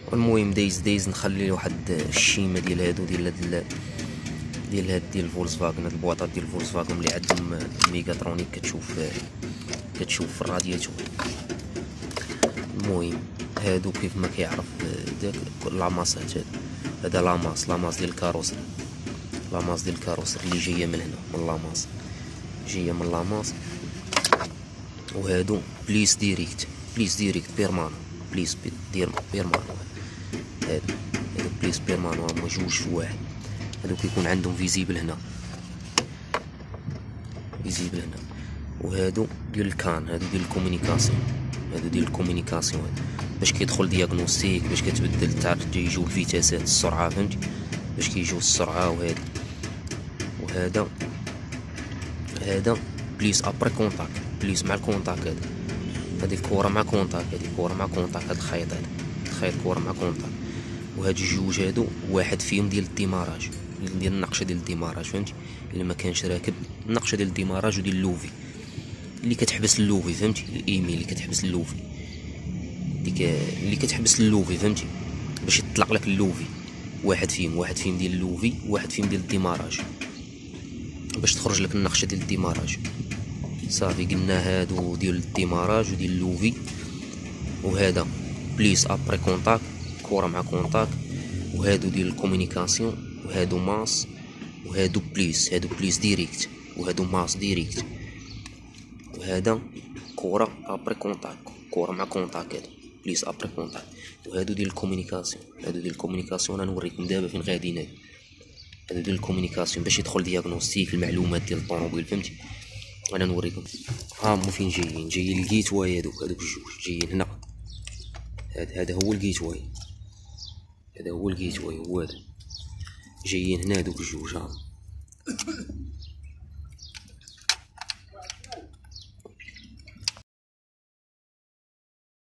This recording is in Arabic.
المهم دايز نخلي واحد الشيمه ديال هادو ديال فولكسفاغن. هاد البواطات ديال فولكسفاغن اللي عندهم ميغاترونيك كتشوف في الرادياتور. المهم هادو كيف ما كيعرف داك لاماسات، هذا لاماس ديال الكاروسر، لاماس ديال الكاروسر اللي جايه من هنا من لاماس، جايه من لاماس. وهادو بليس ديريكت بيرمانو، بليس بيرمانو. هادو بليس بيرمانو هما جوج في واحد. هادو كيكون عندهم فيزيبل هنا، وهادو ديال الكان، هادو ديال الكومونيكاسيون، باش كيدخل دياغنوستيك، باش كتبدل تعرف يجيو الفيتاسات السرعه، فهمتي، باش كيجيو السرعه. هذا بليس ابري كونتاك، بليس مع الكونتاك. هذه الكره مع كونتاك، هذا الخيط، كره مع كونتاك. وهاد الجوج هادو واحد فيهم ديال الديماراج، ديال النقشه ديال الديماراج، فهمتي، الا ما كانش راكب النقشه ديال الديماراج وديال اللوفي اللي كتحبس اللوفي، فهمتي، الايميل اللي كتحبس اللوفي، ديك اللي كتحبس اللوفي، فهمتي، باش يطلق لك اللوفي. واحد فيهم ديال اللوفي، واحد فيهم ديال الديماراج، باش تخرج لك النقشه ديال الديماراج. صافي قلنا هادو ديال الديماراج وديال اللوفي. وهذا بليس ابري كونتاك، كره مع كونتاك. وهادو ديال الكومونيكاسيون، وهادو ماس، وهادو بليس ديريكت، وهادو ماس ديريكت. وهذا كره ابري كونتاك، كره مع كونتاك، هادو بليس ابري كونتاك. وهادو ديال الكومونيكاسيون، انا نوريكم دابا فين غاديين. هادو ديال الكومونيكاسيون باش يدخل دياغنوستيك المعلومات ديال الطوموبيل، فهمتي. انا نوريكم هما فين جايين الجيت واي. هادوك الجوج جايين هنا. هذا هو الجيت واي، هو هذا جايين هنا هادوك الجوج.